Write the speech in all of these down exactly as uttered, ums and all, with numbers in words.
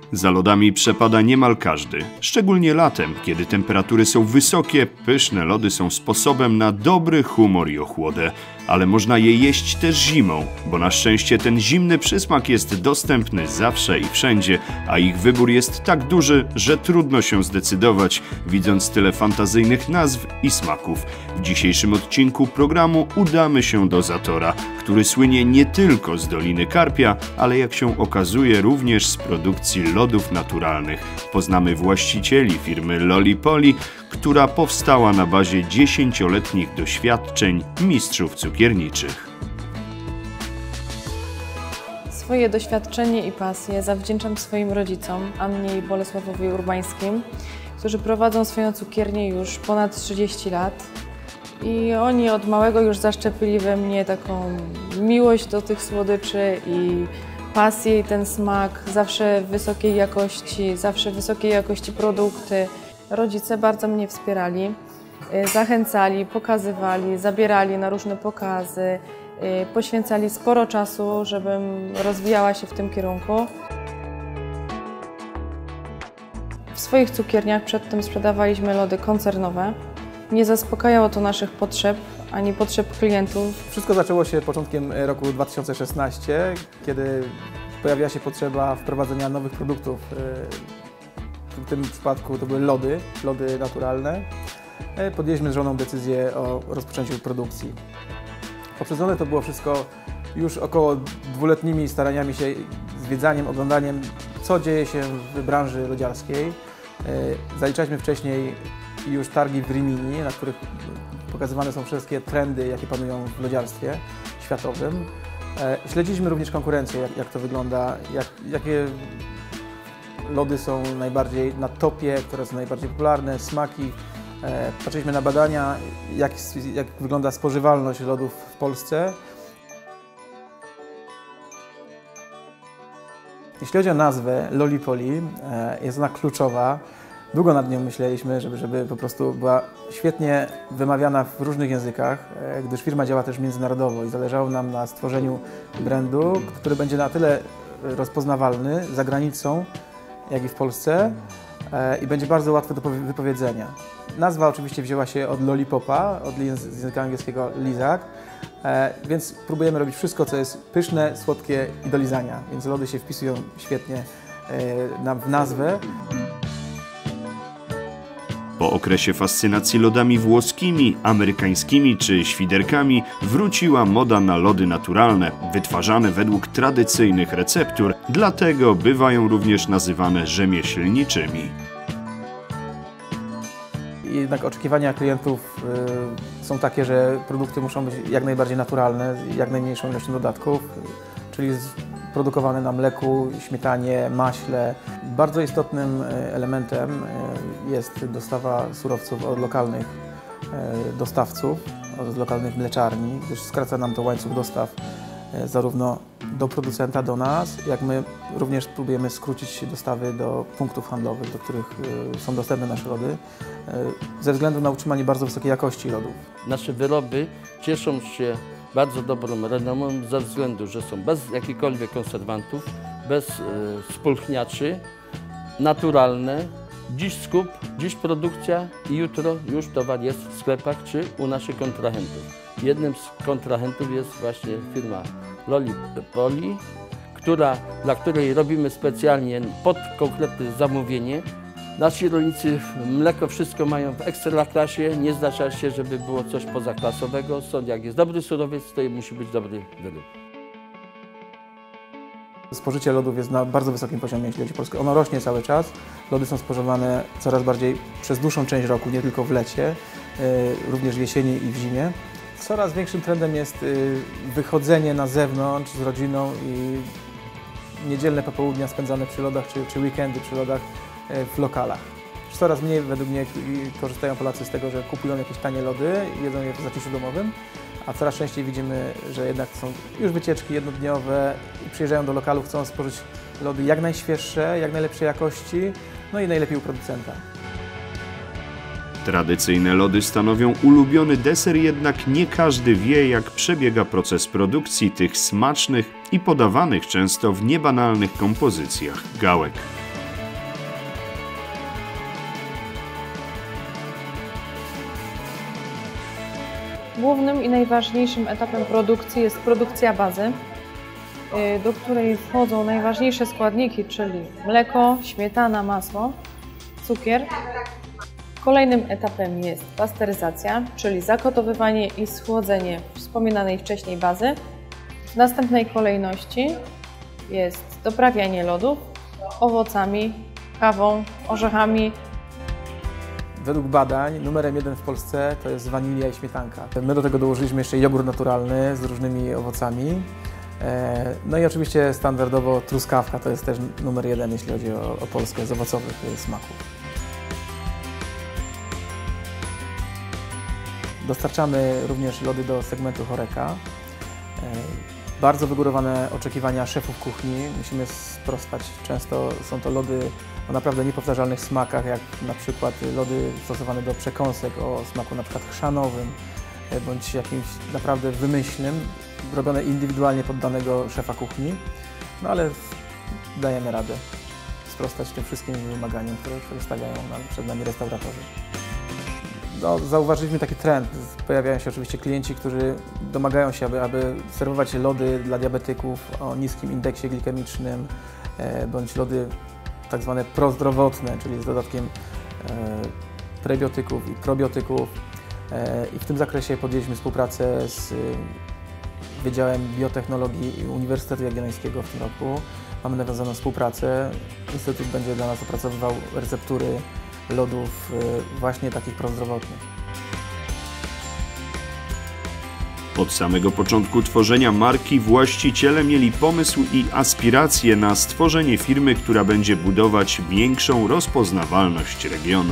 Za lodami przepada niemal każdy, szczególnie latem, kiedy temperatury są wysokie, pyszne lody są sposobem na dobry humor i ochłodę, ale można je jeść też zimą, bo na szczęście ten zimny przysmak jest dostępny zawsze i wszędzie, a ich wybór jest tak duży, że trudno się zdecydować, widząc tyle fantazyjnych nazw i smaków. W dzisiejszym odcinku programu udamy się do Zatora, który słynie nie tylko z Doliny Karpia, ale jak się okazuje również z produkcji lodów naturalnych. Poznamy właścicieli firmy Lolipoli, która powstała na bazie dziesięcioletnich doświadczeń mistrzów cukierniczych. Swoje doświadczenie i pasję zawdzięczam swoim rodzicom, Annie i Bolesławowi Urbańskim, którzy prowadzą swoją cukiernię już ponad trzydzieści lat. I oni od małego już zaszczepili we mnie taką miłość do tych słodyczy i pasję i ten smak, zawsze wysokiej jakości, zawsze wysokiej jakości produkty. Rodzice bardzo mnie wspierali, zachęcali, pokazywali, zabierali na różne pokazy, poświęcali sporo czasu, żebym rozwijała się w tym kierunku. W swoich cukierniach przedtem sprzedawaliśmy lody koncernowe. Nie zaspokajało to naszych potrzeb, ani potrzeb klientów. Wszystko zaczęło się początkiem roku dwa tysiące szesnastego, kiedy pojawiła się potrzeba wprowadzenia nowych produktów. W tym przypadku to były lody, lody naturalne. Podjęliśmy z żoną decyzję o rozpoczęciu produkcji. Poprzedzone to było wszystko już około dwuletnimi staraniami się, zwiedzaniem, oglądaniem, co dzieje się w branży lodziarskiej. Zaliczaliśmy wcześniej już targi w Rimini, na których pokazywane są wszystkie trendy, jakie panują w lodziarstwie światowym. Śledziliśmy również konkurencję, jak, jak to wygląda, jak, jakie lody są najbardziej na topie, które są najbardziej popularne, smaki. Patrzyliśmy na badania, jak, jak wygląda spożywalność lodów w Polsce. Jeśli chodzi o nazwę Lolipoli, jest ona kluczowa. Długo nad nią myśleliśmy, żeby, żeby po prostu była świetnie wymawiana w różnych językach, gdyż firma działa też międzynarodowo i zależało nam na stworzeniu brandu, który będzie na tyle rozpoznawalny za granicą, jak i w Polsce i będzie bardzo łatwy do wypowiedzenia. Nazwa oczywiście wzięła się od lollipopa, od z języka angielskiego lizak, więc próbujemy robić wszystko, co jest pyszne, słodkie i do lizania, więc lody się wpisują świetnie w nazwę. Po okresie fascynacji lodami włoskimi, amerykańskimi czy świderkami wróciła moda na lody naturalne, wytwarzane według tradycyjnych receptur, dlatego bywają również nazywane rzemieślniczymi. Jednak oczekiwania klientów y, są takie, że produkty muszą być jak najbardziej naturalne, jak najmniejszą ilością dodatków, czyli produkowane na mleku, śmietanie, maśle. Bardzo istotnym elementem jest dostawa surowców od lokalnych dostawców, od lokalnych mleczarni, gdyż skraca nam to łańcuch dostaw zarówno do producenta, do nas, jak my również próbujemy skrócić dostawy do punktów handlowych, do których są dostępne nasze lody, ze względu na utrzymanie bardzo wysokiej jakości lodów. Nasze wyroby cieszą się bardzo dobrą renomą ze względu, że są bez jakichkolwiek konserwantów, bez y, spulchniaczy, naturalne. Dziś skup, dziś produkcja i jutro już towar jest w sklepach czy u naszych kontrahentów. Jednym z kontrahentów jest właśnie firma Lolipoli, która, dla której robimy specjalnie pod konkretne zamówienie. Nasi rolnicy mleko wszystko mają w ekstraklasie, nie zdarza się, żeby było coś pozaklasowego. Stąd jak jest dobry surowiec, to musi być dobry wyrób. Spożycie lodów jest na bardzo wysokim poziomie, jeśli chodzi o Polskę. Ono rośnie cały czas. Lody są spożywane coraz bardziej przez dłuższą część roku, nie tylko w lecie, również w jesieni i w zimie. Coraz większym trendem jest wychodzenie na zewnątrz z rodziną i niedzielne popołudnia spędzane przy lodach, czy, czy weekendy przy lodach w lokalach. Coraz mniej według mnie korzystają Polacy z tego, że kupują jakieś tanie lody i jedzą je w zaciszu domowym, a coraz częściej widzimy, że jednak są już wycieczki jednodniowe i przyjeżdżają do lokalu, chcą spożyć lody jak najświeższe, jak najlepszej jakości, no i najlepiej u producenta. Tradycyjne lody stanowią ulubiony deser, jednak nie każdy wie, jak przebiega proces produkcji tych smacznych i podawanych często w niebanalnych kompozycjach gałek. Głównym i najważniejszym etapem produkcji jest produkcja bazy, do której wchodzą najważniejsze składniki, czyli mleko, śmietana, masło, cukier. Kolejnym etapem jest pasteryzacja, czyli zagotowywanie i schłodzenie wspominanej wcześniej bazy. W następnej kolejności jest doprawianie lodów owocami, kawą, orzechami. Według badań numerem jeden w Polsce to jest wanilia i śmietanka. My do tego dołożyliśmy jeszcze jogurt naturalny z różnymi owocami. No i oczywiście standardowo truskawka to jest też numer jeden, jeśli chodzi o, o Polskę z owocowych smaków. Dostarczamy również lody do segmentu Horeca. Bardzo wygórowane oczekiwania szefów kuchni. Musimy sprostać. Często są to lody o naprawdę niepowtarzalnych smakach, jak na przykład lody stosowane do przekąsek o smaku na przykład chrzanowym, bądź jakimś naprawdę wymyślnym, robione indywidualnie pod danego szefa kuchni. No ale dajemy radę sprostać tym wszystkim wymaganiom, które, które stawiają nam, przed nami restauratorzy. No, zauważyliśmy taki trend. Pojawiają się oczywiście klienci, którzy domagają się, aby, aby serwować lody dla diabetyków o niskim indeksie glikemicznym, e, bądź lody tak zwane prozdrowotne, czyli z dodatkiem e, prebiotyków i probiotyków. E, I w tym zakresie podjęliśmy współpracę z Wydziałem Biotechnologii Uniwersytetu Jagiellońskiego w tym roku. Mamy nawiązaną współpracę. Instytut będzie dla nas opracowywał receptury lodów właśnie takich prozdrowotnych. Od samego początku tworzenia marki właściciele mieli pomysł i aspiracje na stworzenie firmy, która będzie budować większą rozpoznawalność regionu.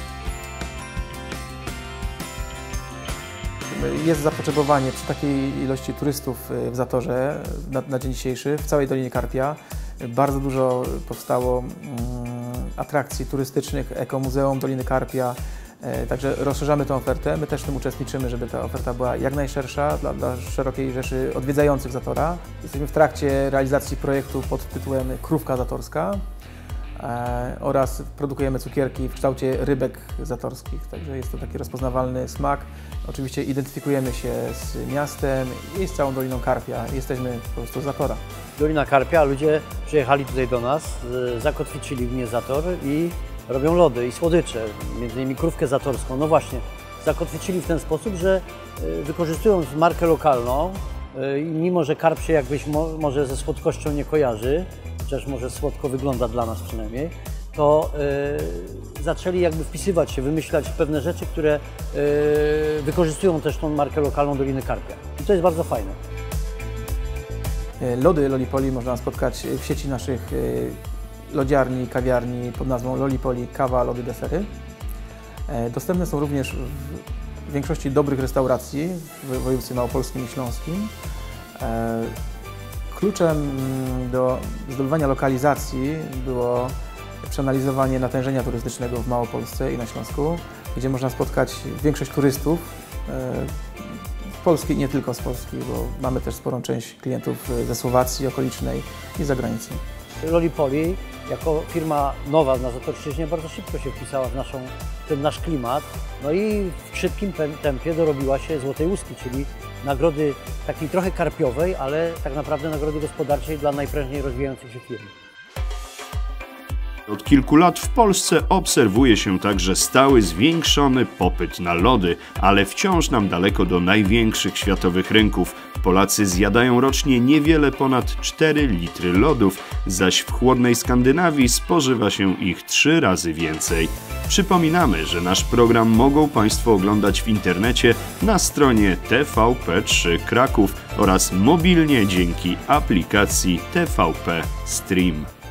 Jest zapotrzebowanie przy takiej ilości turystów w Zatorze na, na dzień dzisiejszy, w całej Dolinie Karpia. Bardzo dużo powstało um, atrakcji turystycznych, Ekomuzeum Doliny Karpia, e, także rozszerzamy tę ofertę. My też w tym uczestniczymy, żeby ta oferta była jak najszersza dla, dla szerokiej rzeszy odwiedzających Zatora. Jesteśmy w trakcie realizacji projektu pod tytułem Krówka Zatorska e, oraz produkujemy cukierki w kształcie rybek zatorskich, także jest to taki rozpoznawalny smak. Oczywiście identyfikujemy się z miastem i z całą Doliną Karpia. Jesteśmy po prostu z Zatora. Dolina Karpia, ludzie przyjechali tutaj do nas, zakotwiczyli w mnie Zator i robią lody i słodycze, między innymi krówkę zatorską. No właśnie, zakotwiczyli w ten sposób, że wykorzystując markę lokalną, mimo że karp się jakbyś może ze słodkością nie kojarzy, chociaż może słodko wygląda dla nas przynajmniej, to y, zaczęli jakby wpisywać się, wymyślać pewne rzeczy, które y, wykorzystują też tą markę lokalną Doliny Karpia. I to jest bardzo fajne. Lody Lolipoli można spotkać w sieci naszych lodziarni, kawiarni pod nazwą Lolipoli Kawa, Lody, Desery. Dostępne są również w większości dobrych restauracji w województwie małopolskim i śląskim. Kluczem do zdobywania lokalizacji było przeanalizowanie natężenia turystycznego w Małopolsce i na Śląsku, gdzie można spotkać większość turystów z Polski i nie tylko z Polski, bo mamy też sporą część klientów ze Słowacji okolicznej i z zagranicy. Lolipoli jako firma nowa na Zatorszczyźnie bardzo szybko się wpisała w, naszą, w ten nasz klimat, no i w szybkim tempie dorobiła się Złotej Łuski, czyli nagrody takiej trochę karpiowej, ale tak naprawdę nagrody gospodarczej dla najprężniej rozwijających się firm. Od kilku lat w Polsce obserwuje się także stały zwiększony popyt na lody, ale wciąż nam daleko do największych światowych rynków. Polacy zjadają rocznie niewiele ponad cztery litry lodów, zaś w chłodnej Skandynawii spożywa się ich trzy razy więcej. Przypominamy, że nasz program mogą Państwo oglądać w internecie na stronie T V P trzy Kraków oraz mobilnie dzięki aplikacji T V P Stream.